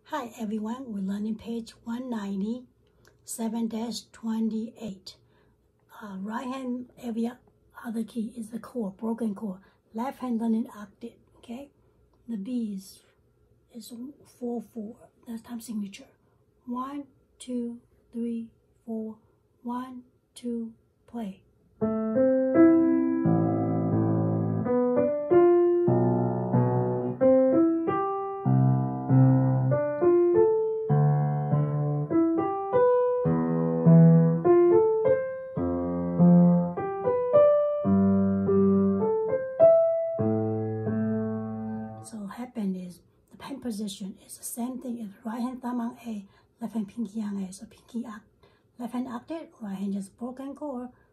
Hi everyone, we're learning page 190, 7-28. Right hand, every other key is the chord, broken chord. Left hand learning octave, okay? The B is 4-4, that's time signature. 1, 2, 3, 4, 1, 2, play. So what happened is the hand position is the same thing as right hand thumb on A, left hand pinky on A. So pinky left hand octave, right hand just broken chord.